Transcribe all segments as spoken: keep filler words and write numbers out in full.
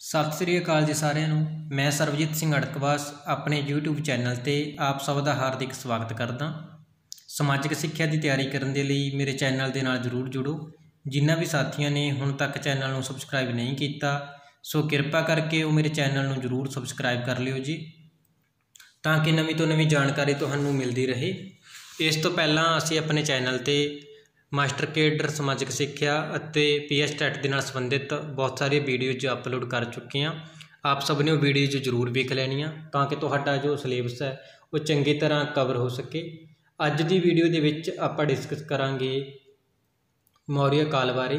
सत श्री अकाल जी सारिਆਂ ਨੂੰ। मैं सरबजीत सिंह अड़कवास अपने यूट्यूब चैनल ਤੇ आप सब ਦਾ हार्दिक स्वागत करदा। समाजिक सिक्ख्या की तैयारी करने के लिए मेरे चैनल के नाल जरूर जुड़ो। जिन्होंने भी साथियों ने हुण तक चैनल को सबसक्राइब नहीं किया सो कृपा करके वो मेरे चैनल को जरूर सबसक्राइब कर लियो जी, ताकि नवीं तो नवीं जानकारी तुहानूं मिलती रहे। इस तो पहलां असीं अपने चैनल ते मास्टर केडर समाजिक सिक्ख्या ਅਤੇ पी एच टैट ਦੇ ਨਾਲ ਸੰਬੰਧਿਤ बहुत सारी वीडियोज अपलोड कर चुके हैं। आप सब ने वो वीडियोज जरूर वेख लैनियां ताकि तुहाडा जो सिलेबस है वो चंगी तरह कवर हो सके। अज की वीडियो दे विच आपां डिस्कस करांगे मौर्य काल बारे।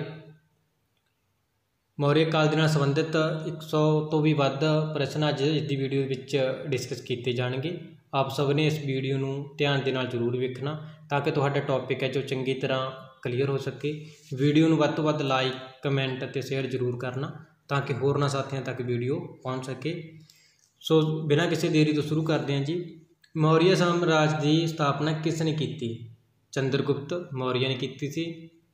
मौर्य काल दे नाल संबंधित एक सौ तो भी वध प्रश्न अज की वीडियो विच डिस्कस किए जाएंगे। आप सब ने इस वीडियो नूं ध्यान दे नाल जरूर वेखना ताकि तुहाडा टॉपिक है जो चंगी तरह क्लीयर हो सके। वीडियो नूं वध तो वध लाइक कमेंट ते शेयर जरूर करना ताकि होरना साथियों तक वीडियो पहुँच सके। सो बिना किसी देरी तो शुरू करते हैं जी। मौर्य साम्राज की स्थापना किसने की? चंद्रगुप्त मौर्य ने की सी।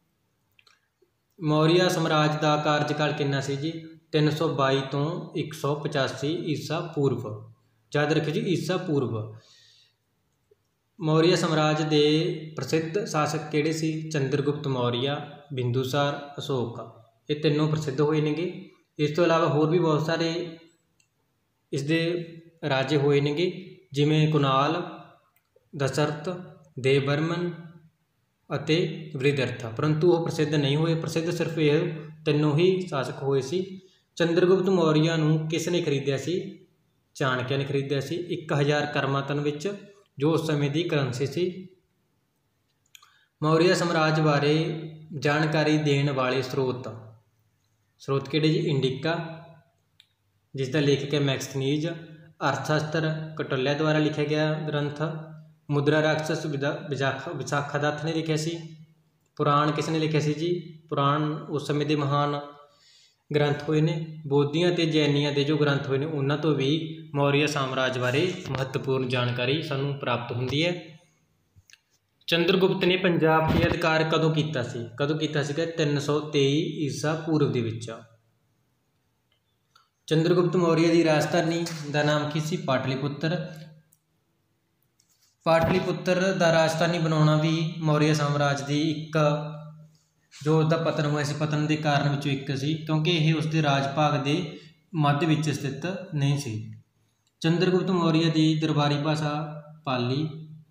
मौर्य साम्राज का कार्यकाल कितना सी जी? तीन सौ बाई तो एक सौ पचासी ईसा पूर्व। याद रखियो जी, ईसा पूर्व। मौर्य साम्राज के प्रसिद्ध शासक किहड़े सी? चंद्रगुप्त मौर्य, बिंदुसार, अशोक। ये तीनों प्रसिद्ध होए नेगे। इस तो इलावा होर भी बहुत सारे इसके राजे होए नेगे, जिमें कुणाल, दशरथ, देववर्मन अते वृद्धर्थ, परंतु वह प्रसिद्ध नहीं होए। प्रसिद्ध सिर्फ यह तीनों ही शासक होए सी। चंद्रगुप्त मौर्य नूं किसने खरीदिया सी? चाणक्य ने खरीदिया सी एक हज़ार करमातन विच, जो उस समय की करंसी सी। मौर्य साम्राज बारे जानकारी देने वाले स्रोत स्रोत किहड़े जी? इंडिका, जिसका लेखक है मैक्सनीज। अर्थशास्त्र कौटिल्य द्वारा लिखा गया ग्रंथ। मुद्रा राक्षस विशाखा विशाखादत्त ने लिखा सी। पुराण किसने लिखा सी जी? पुराण उस समय के महान ग्रंथ होए ने। बौद्धियां ते जैनियां के जो ग्रंथ होए ने उन्हां तो भी मौर्य साम्राज बारे महत्वपूर्ण जानकारी सानूं प्राप्त हुंदी है। चंद्रगुप्त ने पंजाब के अधिकार कदों कीता सी? कदों कीता सीगा? तीन सौ तेई ईसा पूर्व दे विच। चंद्रगुप्त मौर्य की राजधानी का नाम की सी? पाटलिपुत्र। पाटलिपुत्र का राजधानी बनाना भी मौर्य साम्राज की एक जो उसका पतन हुआ सी पतन के कारण विचों एक सी, क्योंकि यह उसके राज भाग के मध्य विच स्थित नहीं सी। चंद्रगुप्त मौर्य की दरबारी भाषा पाली।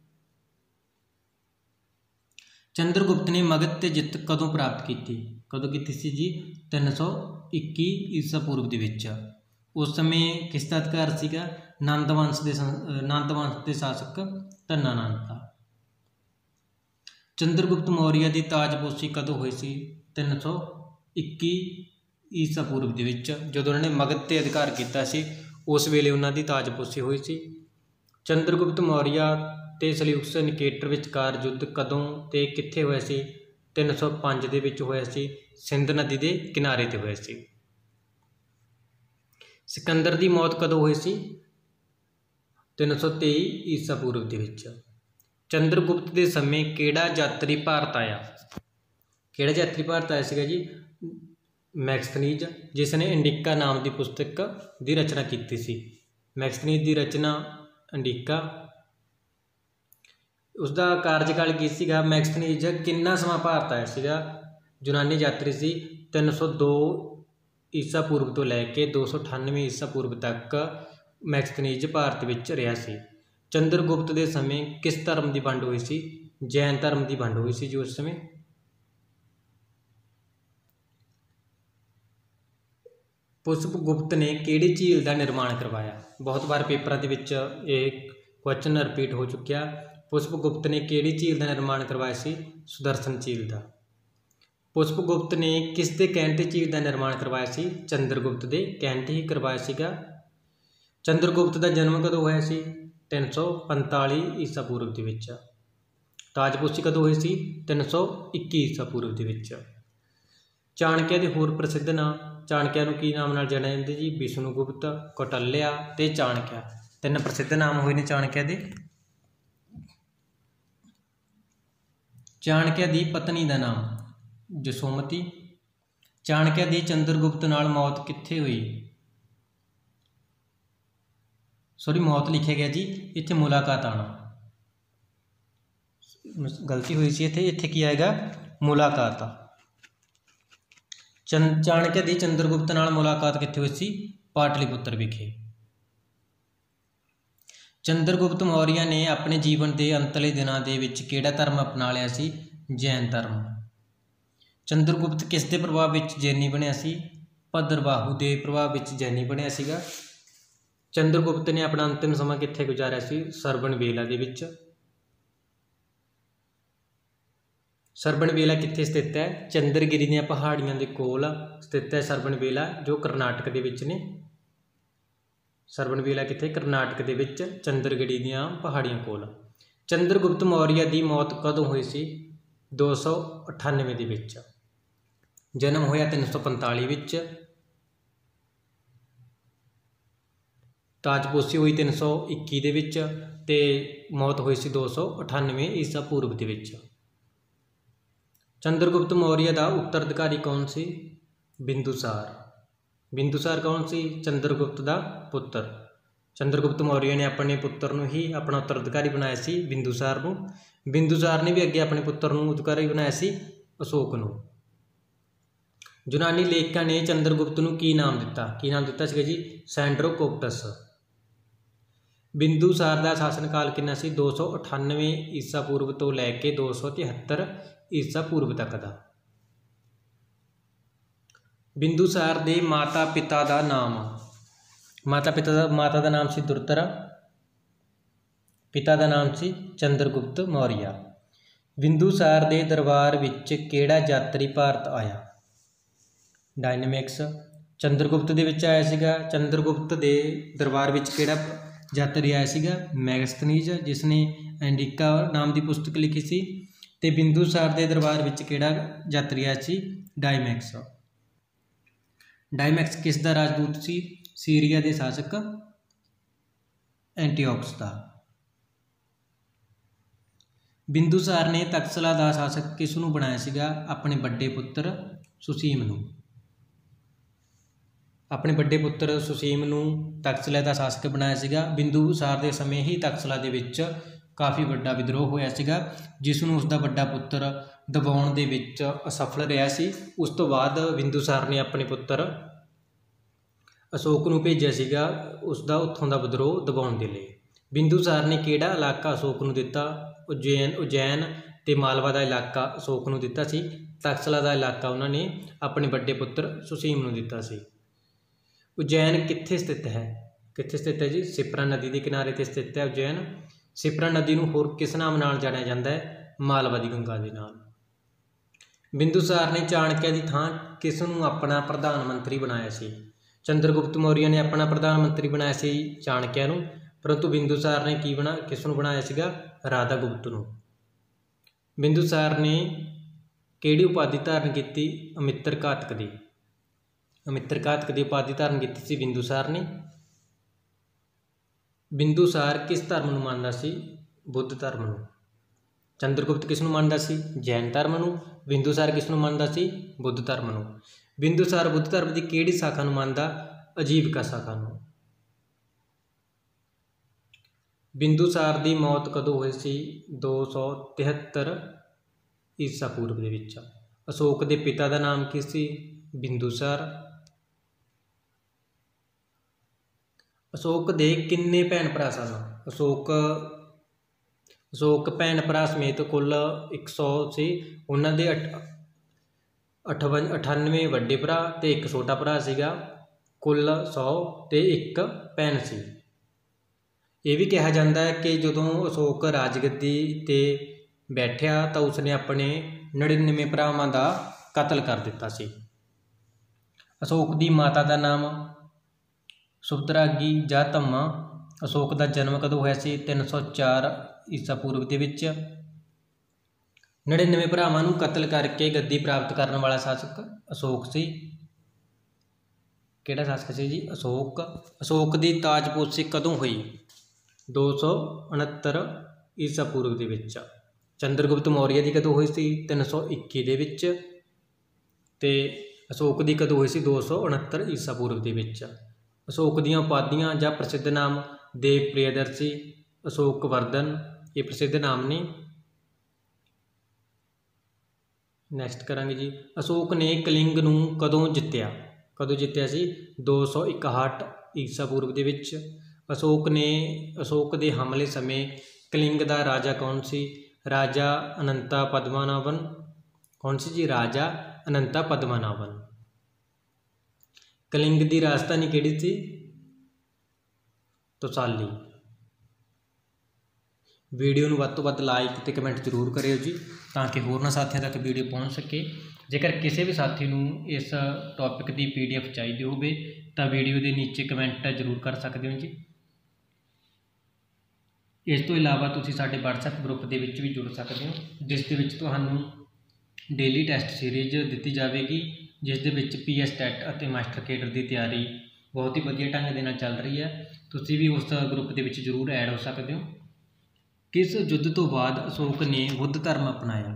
चंद्रगुप्त ने मगध ते जित कदों प्राप्त की? कदों की सी जी? तीन सौ इक्की ईसा पूर्व के विच। उस समय किसका अधिकार सीगा? नंद वंश के नंद वंश के शासक धनानंद का। चंद्रगुप्त मौर्य की ताजपोशी कदों हुई सी? तीन सौ इक्की ईसा पूर्व के विच, जदों उन्होंने मगध ते अधिकार किया सी उस वेले उन्होंने ताजपोशी हुई सी। चंद्रगुप्त मौर्य ते सल्यूकस निकेटर विचकार युद्ध कदों ते कित्थे होया सी? तीन सौ पाँच दे विच होया सी। सिंध नदी के किनारे ते होया सी। सिकंदर की मौत कदों हुई सी? तीन सौ तेई ईसा पूर्व के विच। चंद्रगुप्त के समय किहड़ा यात्री भारत आया? किहड़ा यात्री भारत आया सीगा जी? मैक्सनीज, जिसने इंडिका नाम की पुस्तक की रचना की सी। मैक्सनीज की रचना इंडिका। उसका कार्यकाल की सीगा? मैक्सनीज कितना समा भारत आया सीगा? यूनानी यात्री सी। तीन सौ दो ईसा पूर्व तो लैके दो सौ अठानवे ईसा पूर्व तक मैक्सनीज भारत विच रहा सी। चंद्रगुप्त के समय किस धर्म की वंड हुई सी? जैन धर्म की वंड हुई सी जी उस समय। पुष्पगुप्त ने किहड़ी झील का निर्माण करवाया? बहुत बार पेपर के विच एक क्वेश्चन रिपीट हो चुकिया। पुष्पगुप्त ने किहड़ी झील का निर्माण करवाया सी? सुदर्शन झील का। पुष्पगुप्त ने किस दे कहण ते झील का निर्माण करवाया सी? चंद्रगुप्त के कहण ते ही करवाया सीगा। चंद्रगुप्त का जन्म कदों होया सी? तीन सौ पंताली ईसा पूर्व के विच। ताजपोशी कदों हुई सी? तीन सौ इक्की ईसा पूर्व के विच। चाणक्य के होर प्रसिद्ध नाम? चाणक्य नूं की नाम नाल जाणिया जांदा जी? विष्णुगुप्त, कौटिल्य ते चाणक्य। तीन प्रसिद्ध नाम होए ने चाणक्य के। चाणक्य की पत्नी का नाम? जसोमती। चाणक्य की चंद्रगुप्त नाल मौत कित्थे हुई? सॉरी मौत लिखिया गया जी, इत्थे मुलाकात आना, गलती हुई सी इत्थे, इत्थे की आएगा मुलाकात। चंद चाणक्य दी चंद्रगुप्त नाल मुलाकात कित्थे हुई सी? पाटलिपुत्र विखे। चंद्रगुप्त मौर्य ने अपने जीवन के अंतले दिनों के विच किहड़ा धर्म अपना लिया सी? जैन धर्म। चंद्रगुप्त किस दे प्रभाव विच जैनी बनिया सी? भद्रबाहू के प्रभाव विच जैनी बनिया सीगा। चंद्रगुप्त ने अपना अंतिम समा कित्थे गुजारिया सी? सरबनबेला दे विच। सरबनबेला कित्थे स्थित है? चंद्रगिरी दीआं पहाड़ियां दे कोल स्थित है सरबनबेला, जो कर्नाटक दे विच ने। सरबनबेला कित्थे? कर्नाटक दे विच चंद्रगिरी दीआं पहाड़ियां कोल। चंद्रगुप्त मौर्य की मौत कदों हुई सी? दो सौ अठानवे दे विच। जन्म होया तीन सौ पंताली विच, ताजपोशी हुई तीन सौ इक्की दे विच ते मौत हुई सी दो सौ अठानवे ईसा पूर्व दे विच। चंद्रगुप्त मौर्य का उत्तराधिकारी कौन सी? बिंदुसार। बिंदुसार कौन सी? चंद्रगुप्त का पुत्र। चंद्रगुप्त मौर्य ने अपने पुत्र नूं ही अपना उत्तराधिकारी बनाया सी, बिंदुसार नूं। बिंदुसार ने भी अगे अपने पुत्र नूं उत्तराधिकारी बनाया सी, अशोक नूं। यूनानी लेखਕਾਂ ने चंद्रगुप्त नूं की नाम दिता? की नाम दिता सीगा जी? सैंड्रोकोप्टस। बिंदुसार का शासन काल कितना सी? दो सौ अठानवे ईसा पूर्व तो लैके दो सौ तिहत्तर ईसा पूर्व तक का। बिंदुसार के माता पिता का नाम? माता पिता का माता का नाम सी दुर्धरा, पिता का नाम सी चंद्रगुप्त मौर्य। बिंदुसार के दरबार विच किहड़ा यात्री भारत आया? डायनामिक्स। चंद्रगुप्त दे विच आया सीगा। चंद्रगुप्त के दरबार विच किहड़ा यात्री आया सीगा? मैगस्थनीज, जिसने एंडिका नाम की पुस्तक लिखी सी। ते बिंदुसार के दरबार विच किहड़ा यात्री आया सी? डायमैक्स। डायमैक्स किस दा राजदूत सी? सीरिया के शासक एंटीओकस का। बिंदुसार ने तक्षशिला का शासक किस नूं बनाया सीगा? अपने बड़े पुत्र सुसीम नूं। अपने बड़े पुत्र सुसीम नूं तक्षशिला का शासक बनाया सीगा। बिंदुसार के समय ही तक्षशिला दे विच काफ़ी वड्डा विद्रोह होया सीगा, जिसनूं उसका बड़ा पुत्र दबाउण दे विच असफल रहा सी। उस तो बाद बिंदुसार ने अपने पुत्र अशोक नूं भेजिया सीगा उसका उत्थों का विद्रोह दबाउण दे लई। बिंदुसार ने किहड़ा इलाका अशोक नूं दिता? उज्जैन उज्जैन ते मालवा का इलाका अशोक नूं दिता सी। तक्षशिला का इलाका उन्होंने अपने बड़े पुत्र सुसीम नूं दिता सी। उज्जैन कित्थे स्थित है? कित्थे स्थित है जी? सिप्रा नदी के किनारे ते स्थित है उज्जैन। सिप्रा नदी नूं होर किस नाम नाल जाणिया जांदा है? मालवा दी गंगा दे नाल। बिंदुसार ने चाणक्य की थां किस नूं अपना प्रधानमंत्री बनाया सी? चंद्रगुप्त मौर्य ने अपना प्रधानमंत्री बनाया सी चाणक्य नूं, परंतु बिंदुसार ने की बना किस नूं बनाया सीगा? राधागुप्त नूं। बिंदुसार ने किहड़ी उपाधि धारण की? अमित्र घातक दी। अमित्र घातक की उपाधि धारण की सी बिंदुसार ने। बिंदुसार किस धर्म नूं मानदा सी? बुद्ध धर्म नूं। चंद्रगुप्त किस नूं मानदा सी? जैन धर्म नूं। बिंदुसार किस नूं मानदा सी? बुद्ध धर्म नूं। बिंदुसार बुद्ध धर्म की किहड़ी शाखा नूं मानदा? अजीविका शाखा नूं। बिंदुसार की मौत कदों हुई सी? दो सौ तिहत्तर ईसा पूर्व दे विच। अशोक के पिता का नाम की सी? बिंदुसार। अशोक दे किन्ने भैन भरा सन? अशोक अशोक भैन भरा समेत कुल एक सौ से उन्होंने अठ अठवन अठानवे वड्डे भरा ते एक छोटा भरा सीगा, कुल सौ ते एक भैन सी। ये भी कहा जाता है कि जदों अशोक राजगद्दी ते बैठिया तो उसने अपने नड़िनवे भरावां का कतल कर दिता सी। अशोक की माता का नाम सुभद्रागी जा धम्मा। अशोक का जन्म कदों होया सी? तीन सौ चार ईसा पूर्व के विच। नड़िनवे भरावां नूं कतल करके गद्दी प्राप्त करने वाला शासक अशोक सी। किहड़ा शासक सी जी? अशोक। अशोक की ताजपोशी कदों हुई? दो सौ उनहत्तर ईसा पूर्व के विच। चंद्रगुप्त मौर्य की कदों हुई सी? तीन सौ इक्की दे विच ते अशोक की कदों हुई सी? दो सौ उनहत्तर ईसा पूर्व के विच। अशोक दीयां उपाधियां जां प्रसिद्ध नाम देव प्रियदर्शी, अशोक वर्धन, ये प्रसिद्ध नाम ने। नैक्सट करांगे जी, अशोक ने कलिंग नूं कदों जित्तिया? कदों जित्तिया सी? दो सौ इकहठ ईसा पूर्व दे विच। अशोक ने अशोक के हमले समय कलिंग का राजा कौन सी? राजा अनंता पद्मनाभन। कौन सी जी? राजा अनंता पद्मनाभन। कलिंग की राजधानी किहड़ी सी? तोसाली। वीडियो नूं वध तों वध लाइक ते कमेंट जरूर करियो जी, ताकि होरना साथियों तक वीडियो पहुँच सके। जेकर किसी भी साथी नूं इस टॉपिक की पी डी एफ चाहिए होवे तां वीडियो के नीचे कमेंट जरूर कर सकते हो जी। इस तो इलावा तुसीं साडे WhatsApp ग्रुप दे विच भी जुड़ सकते हो, जिस दे विच तुहानूं डेली टैसट सीरीज दी जाएगी, जिस दे विच पी एस टैट और मास्टर केडर की तैयारी बहुत ही वधिया ढंग दे नाल चल रही है। तुसीं भी उस ग्रुप दे विच जरूर ऐड हो सकते हो। किस युद्ध तो बाद अशोक ने बुद्ध धर्म अपनाया?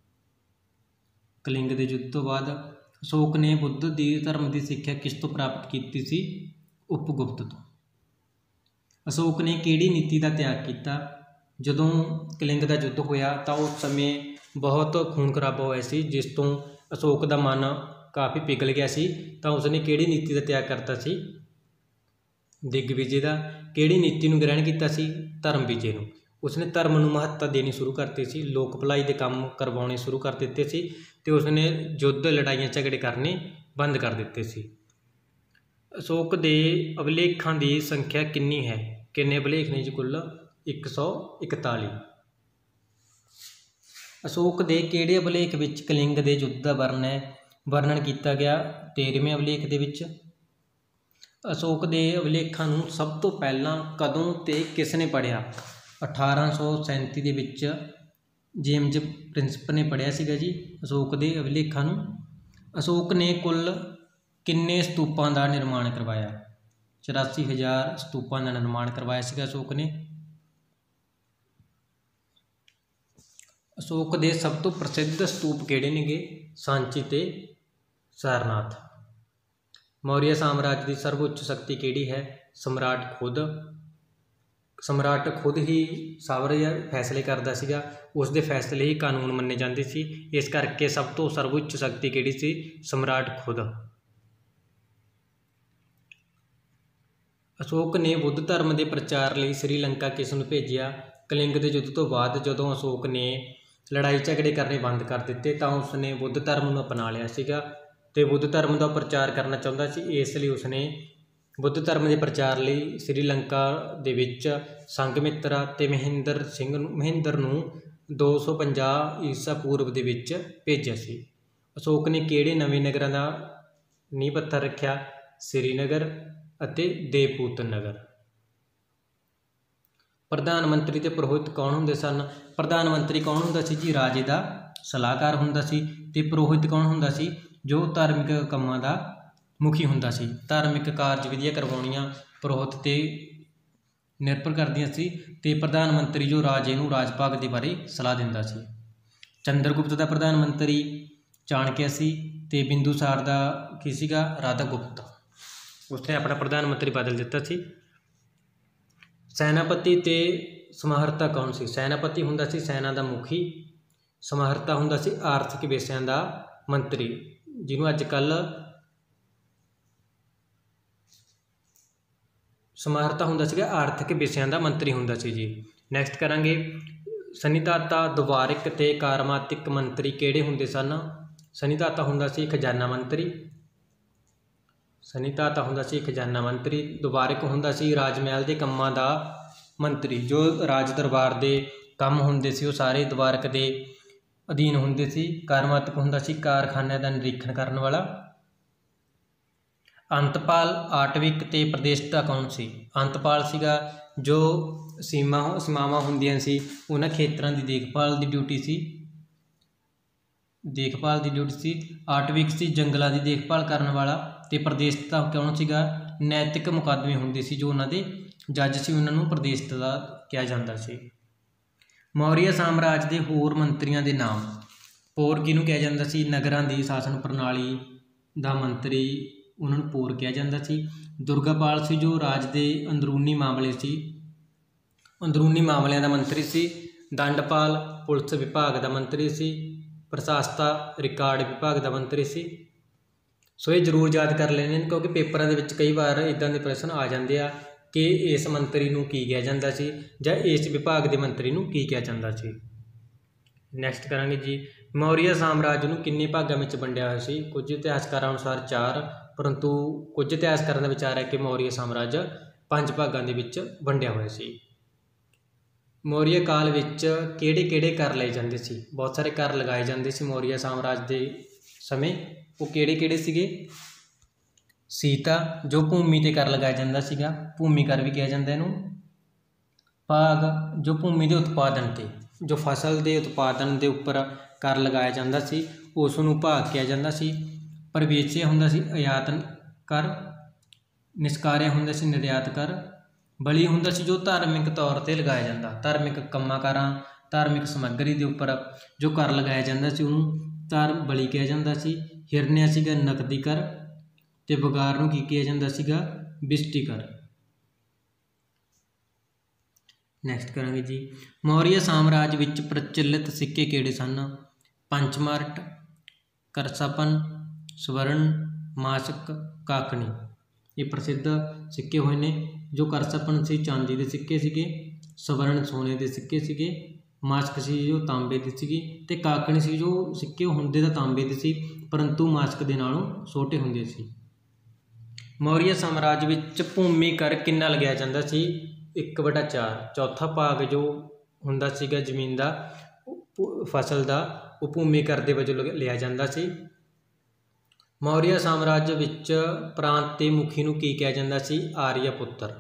कलिंग के युद्ध तो बाद अशोक ने बुद्ध दी धर्म की सिक्ख्या किस तो प्राप्त की सी? उपगुप्त तो। अशोक ने किहड़ी नीति का त्याग किया? जदों कलिंग का युद्ध होया तो उस समय बहुत खून खराबा होया सी, जिस तो अशोक का मन काफ़ी पिघल गया सी, तो उसने किहड़ी नीति का त्याग करता सी? दिग्विजय का। किहड़ी नीति नूं ग्रहण किया सी? धर्म विजय नूं। उसने धर्म नूं महत्ता देनी शुरू करती सी, लोक भलाई के काम करवाने शुरू कर दिते सी, तो उसने युद्ध लड़ाइयाँ झगड़े करने बंद कर दिते सी। अशोक के अभिलेखां की संख्या कितनी है? किन्ने अभिलेख ने जी? कुल एक सौ इकताली। अशोक के किहड़े अभिलेख विच कलिंग के युद्ध का वर्णन है वर्णन किया गया? तेरहवें अभिलेख दे विच। अशोक के अभिलेखां नूं सब तो पहला कदों ते किसने पढ़िया? अठारह सौ सैंती दे विच जेम्स प्रिंसिप ने पढ़िया सीगा जी अशोक के अभिलेखां नूं। अशोक ने कुल किन्ने स्तूपां का निर्माण करवाया? चौरासी हज़ार स्तूपां का निर्माण करवाया सीगा अशोक ने। अशोक के सब तो प्रसिद्ध स्तूप किहड़े नेगे? सांची ते सारनाथ। मौर्य साम्राज्य की सर्वोच्च शक्ति किहड़ी है? सम्राट खुद। सम्राट खुद ही सारे फैसले करता सीगा, उसके फैसले ही कानून मन्ने जाते सी, इस करके सब तो सर्वोच्च शक्ति किहड़ी सी? सम्राट खुद। अशोक ने बुद्ध धर्म के प्रचार लिए श्रीलंका किस नूं भेजिया? कलिंग के युद्ध तो बाद जदों अशोक ने लड़ाई झगड़े करने बंद कर दिते तो उसने बुद्ध धर्म नूं अपना लिया सीगा, ते बुद्ध धर्म का प्रचार करना चाहता सी, इसलिए उसने बुद्ध धर्म के प्रचार लिए श्रीलंका दे विच संघमित्रा ते महेंद्र सिंह महेंद्र नूं दो सौ पचास ईसा पूर्व दे विच भेजिया सी। अशोक ने किहड़े नवे नगरां दा नींह पत्थर रखिया? श्रीनगर अते देवपूतन नगर। प्रधानमंत्री ते पुरोहित कौन हुंदे सन? प्रधानमंत्री कौन हुंदा सी जी? राजे दा सलाहकार हुंदा सी, ते पुरोहित कौन हुंदा सी? जो धार्मिक कामां दा मुखी हुंदा सी। धार्मिक कार्य विधियां करवाउणियां पुरोहित ते निर्भर करदियां सी, ते प्रधानमंत्री जो राजे नूं राजभाग दे बारे सलाह दिंदा सी। चंद्रगुप्त दा प्रधानमंत्री चाणक्य सी, ते बिंदुसार दा की सीगा? राधा गुप्त। उसने अपना प्रधानमंत्री बदल दिता सी। सैनापति ते समाहर्ता कौन सी? सैनापति हुंदा सी सैना दा मुखी, समाहर्ता हुंदा सी आर्थिक विषयां दा मंत्री, जिन्हों अजकल समाहर्ता हुंदा सीगा आर्थिक विषयां दा मंत्री हुंदा सी जी। नैक्सट करांगे, सन्निधाता द्वारिक ते कारमातिक मंत्री किहड़े हुंदे सन? सन्निधाता हुंदा सी खजाना मंत्री, सन्निधाता हुंदा सी खजाना मंत्री। द्वारिक हुंदा सी राजमहल के कामां दा मंत्री, जो राज दरबार के काम हुंदे सी वो सारे द्वारक के अधीन हुंदे सी। कारमातिक हुंदा सी कारखाने का निरीक्षण करने वाला। अंतपाल आटविक ते प्रदेष्टा कौन सी? अंतपाल सीगा जो सीमा सीमावां हुंदियां सी उन्हां खेतरां की देखभाल की ड्यूटी सी देखभाल की ड्यूटी सी। आटविक सी जंगलों की देखभाल करने वाला, ते प्रदेष्टा कौन सीगा? नैतिक मुकदमे हुंदे सी जो उन्होंने जज सी, उन्होंने प्रदेष्टा कहा जाता सी। मौर्य साम्राज्य के होर मंत्रियों के नाम? पोर किहनूं कहा जाता सी? नगरां दी शासन प्रणाली दा मंत्री, उन्होंने पोर कहा जाता सी। दुर्गापाल सी जो राज के अंदरूनी मामले सी ਅੰਦਰੂਨੀ ਮਾਮਲਿਆਂ ਦਾ ਮੰਤਰੀ ਸੀ। ਦੰਡਪਾਲ ਪੁਲਿਸ ਵਿਭਾਗ ਦਾ ਮੰਤਰੀ ਸੀ। ਪ੍ਰਸ਼ਾਸਤਾ ਰਿਕਾਰਡ ਵਿਭਾਗ ਦਾ ਮੰਤਰੀ ਸੀ। ਸੋ ਇਹ ਜ਼ਰੂਰ ਯਾਦ ਕਰ ਲੈਣੇ ਨੇ, ਕਿਉਂਕਿ ਪੇਪਰਾਂ ਦੇ ਵਿੱਚ ਕਈ ਵਾਰ ਇੱਦਾਂ ਦੇ ਪ੍ਰਸ਼ਨ ਆ ਜਾਂਦੇ ਆ ਕਿ ਇਸ ਮੰਤਰੀ ਨੂੰ ਕੀ ਕਿਹਾ ਜਾਂਦਾ ਸੀ ਜਾਂ ਇਸ ਵਿਭਾਗ ਦੇ ਮੰਤਰੀ ਨੂੰ ਕੀ ਕਿਹਾ ਜਾਂਦਾ ਸੀ। ਨੈਕਸਟ ਕਰਾਂਗੇ ਜੀ, ਮੌਰੀਆ ਸਾਮਰਾਜ ਨੂੰ ਕਿੰਨੇ ਭਾਗਾਂ ਵਿੱਚ ਵੰਡਿਆ ਹੋਇਆ ਸੀ? ਕੁਝ ਇਤਿਹਾਸਕਾਰਾਂ ਅਨੁਸਾਰ ਚਾਰ, ਪਰੰਤੂ ਕੁਝ ਇਤਿਹਾਸਕਾਰਾਂ ਦਾ ਵਿਚਾਰ ਹੈ ਕਿ ਮੌਰੀਆ ਸਾਮਰਾਜ ਪੰਜ ਭਾਗਾਂ ਦੇ ਵਿੱਚ ਵੰਡਿਆ ਹੋਇਆ ਸੀ। ਮੌਰੀਆ ਕਾਲ ਵਿੱਚ ਕਿਹੜੇ ਕਿਹੜੇ ਕਰ ਲਏ ਜਾਂਦੇ ਸੀ? ਬਹੁਤ ਸਾਰੇ ਕਰ ਲਗਾਏ ਜਾਂਦੇ ਸੀ ਮੌਰੀਆ ਸਾਮਰਾਜ ਦੇ ਸਮੇਂ। ਉਹ ਕਿਹੜੇ ਕਿਹੜੇ ਸੀਗੇ? ਸੀਤਾ, ਜੋ ਭੂਮੀ 'ਤੇ ਕਰ ਲਗਾਇਆ ਜਾਂਦਾ ਸੀਗਾ, ਭੂਮੀ ਕਰ ਵੀ ਕਿਹਾ ਜਾਂਦਾ ਇਹਨੂੰ। ਭਾਗ, ਜੋ ਭੂਮੀ ਦੇ ਉਤਪਾਦਨ 'ਤੇ, ਜੋ ਫਸਲ ਦੇ ਉਤਪਾਦਨ ਦੇ ਉੱਪਰ ਕਰ ਲਗਾਇਆ ਜਾਂਦਾ ਸੀ, ਉਸ ਨੂੰ ਭਾਗ ਕਿਹਾ ਜਾਂਦਾ ਸੀ। ਪ੍ਰਵੇਸ਼ੀਆ ਹੁੰਦਾ ਸੀ ਆਯਾਤ ਕਰ, ਨਿਸਕਾਰਿਆ ਹੁੰਦਾ ਸੀ ਨਿਰਯਾਤ ਕਰ, ਬਲੀ ਹੁੰਦਾ ਸੀ ਜੋ ਧਾਰਮਿਕ ਤੌਰ 'ਤੇ ਲਗਾਇਆ ਜਾਂਦਾ, ਧਾਰਮਿਕ ਕੰਮਾਂ ਕਾਰਾਂ, ਧਾਰਮਿਕ ਸਮੱਗਰੀ ਦੇ ਉੱਪਰ ਜੋ ਕਰ ਲਗਾਇਆ ਜਾਂਦਾ ਸੀ ਉਹਨੂੰ ਧਾਰ ਬਲੀ ਕਿਹਾ ਜਾਂਦਾ ਸੀ। ਹਿਰਨਿਆ ਸੀਗਾ ਨਕਦੀ ਕਰ, ਅਤੇ ਵਗਾਰ ਨੂੰ ਕੀ ਕਿਹਾ ਜਾਂਦਾ ਸੀਗਾ? ਬਿਸ਼ਟੀ ਕਰ। ਨੈਕਸਟ ਕਰਾਂਗੇ ਜੀ, ਮੌਰੀਆ ਸਾਮਰਾਜ ਵਿੱਚ ਪ੍ਰਚਲਿਤ ਸਿੱਕੇ ਕਿਹੜੇ ਸਨ? ਪੰਚਮਾਰਟ, ਕਰਸਾਪਨ, ਸਵਰਨ, ਮਾਸਕ, ਕਾਕਣੀ। ਇਹ ਪ੍ਰਸਿੱਧ ਸਿੱਕੇ ਹੋਏ ਨੇ। ਜੋ ਕਰਸਾਪਨ ਸੀ ਚਾਂਦੀ ਦੇ ਸਿੱਕੇ ਸੀਗੇ, ਸਵਰਨ ਸੋਨੇ ਦੇ ਸਿੱਕੇ ਸੀਗੇ, ਮਾਸਕ ਸੀ ਜੋ ਤਾਂਬੇ ਦੀ ਸੀਗੀ, ਅਤੇ ਕਾਕਣੀ ਸੀ ਜੋ ਸਿੱਕੇ ਹੁੰਦੇ ਤਾਂ ਤਾਂਬੇ ਦੇ ਸੀ ਪਰੰਤੂ ਮਾਸਕ ਦੇ ਨਾਲੋਂ ਛੋਟੇ ਹੁੰਦੇ ਸੀ। ਮੌਰੀਆ ਸਾਮਰਾਜ ਵਿੱਚ ਭੂਮੀ ਕਰ ਕਿੰਨਾ ਲਗਾਇਆ ਜਾਂਦਾ ਸੀ? ਇੱਕ ਬਟਾ ਚਾਰ, ਚੌਥਾ ਭਾਗ ਜੋ ਹੁੰਦਾ ਸੀਗਾ ਜ਼ਮੀਨ ਦਾ, ਫਸਲ ਦਾ, ਉਹ ਭੂਮੀ ਕਰ ਦੇ ਵਜੋਂ ਲਿਆ ਜਾਂਦਾ ਸੀ। ਮੌਰੀਆ ਸਾਮਰਾਜ ਵਿੱਚ ਪ੍ਰਾਂਤ ਦੇ ਮੁਖੀ ਨੂੰ ਕੀ ਕਿਹਾ ਜਾਂਦਾ ਸੀ? ਆਰੀਆ ਪੁੱਤਰ।